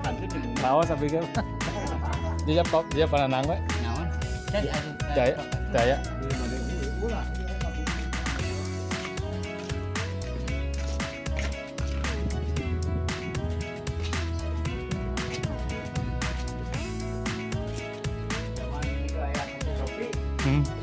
Lawas tapi kan. Dia pernah nang we. Naon? Daya. Hmm.